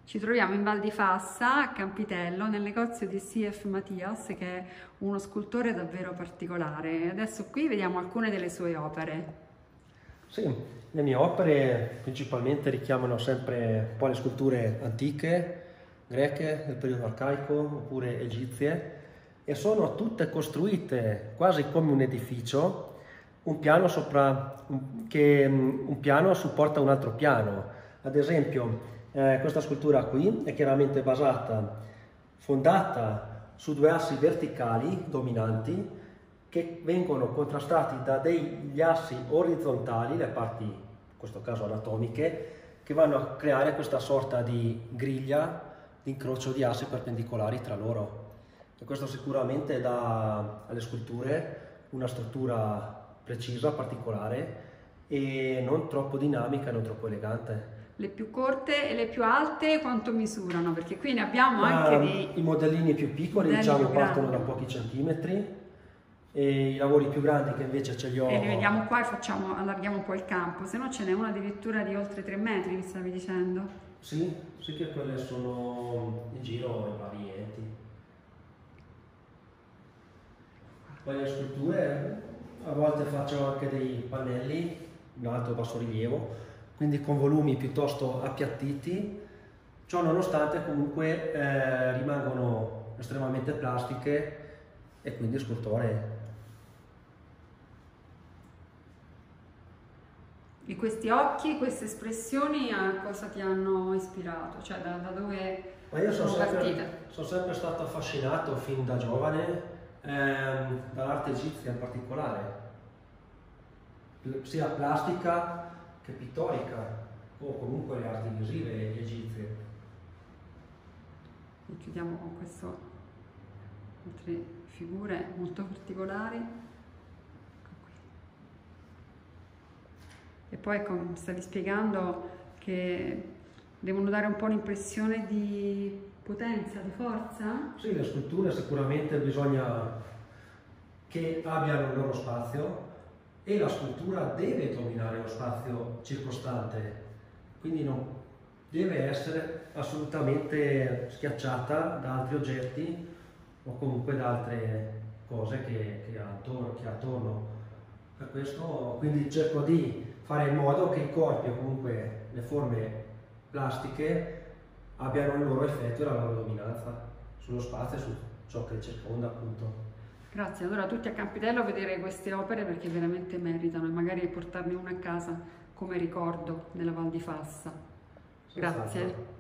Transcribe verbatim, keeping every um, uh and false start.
Ci troviamo in Val di Fassa, a Campitello, nel negozio di C F Matias, che è uno scultore davvero particolare. Adesso qui vediamo alcune delle sue opere. Sì, le mie opere principalmente richiamano sempre un po' le sculture antiche, greche, del periodo arcaico oppure egizie, e sono tutte costruite quasi come un edificio, un piano sopra, che un piano supporta un altro piano. Ad esempio, Eh, questa scultura qui è chiaramente basata, fondata su due assi verticali dominanti che vengono contrastati da degli assi orizzontali, le parti, in questo caso anatomiche, che vanno a creare questa sorta di griglia di incrocio di assi perpendicolari tra loro. E questo sicuramente dà alle sculture una struttura precisa, particolare e non troppo dinamica, non troppo elegante. Le più corte e le più alte quanto misurano? Perché qui ne abbiamo Ma anche dei... I modellini più piccoli, diciamo, più partono grandi. da pochi centimetri, e i lavori più grandi che invece ce li ho... E li vediamo qua e facciamo, allarghiamo un po' il campo, se no ce n'è una addirittura di oltre tre metri, mi stavi dicendo? Sì, sì che quelle sono in giro in vari enti. Poi le sculture, a volte faccio anche dei pannelli in alto e basso rilievo, quindi con volumi piuttosto appiattiti, ciò nonostante comunque eh, rimangono estremamente plastiche e quindi scultoree. E questi occhi, queste espressioni a cosa ti hanno ispirato? Cioè da, da dove Ma io sono sono sempre, partite? sono sempre stato affascinato fin da giovane ehm, dall'arte egizia in particolare, sia plastica che pittorica, o comunque le arti visive egizie. E chiudiamo con queste altre figure molto particolari. Ecco qui. E poi come stavi spiegando che devono dare un po' un'impressione di potenza, di forza? Sì, le sculture sicuramente bisogna che abbiano il loro spazio, e la scultura deve dominare lo spazio circostante, quindi non deve essere assolutamente schiacciata da altri oggetti o comunque da altre cose che, che, ha attorno, che ha attorno. Per questo quindi cerco di fare in modo che i corpi o comunque le forme plastiche abbiano il loro effetto e la loro dominanza sullo spazio e su ciò che circonda, appunto. Grazie, allora tutti a Campitello a vedere queste opere perché veramente meritano, e magari portarne una a casa come ricordo nella Val di Fassa. Grazie.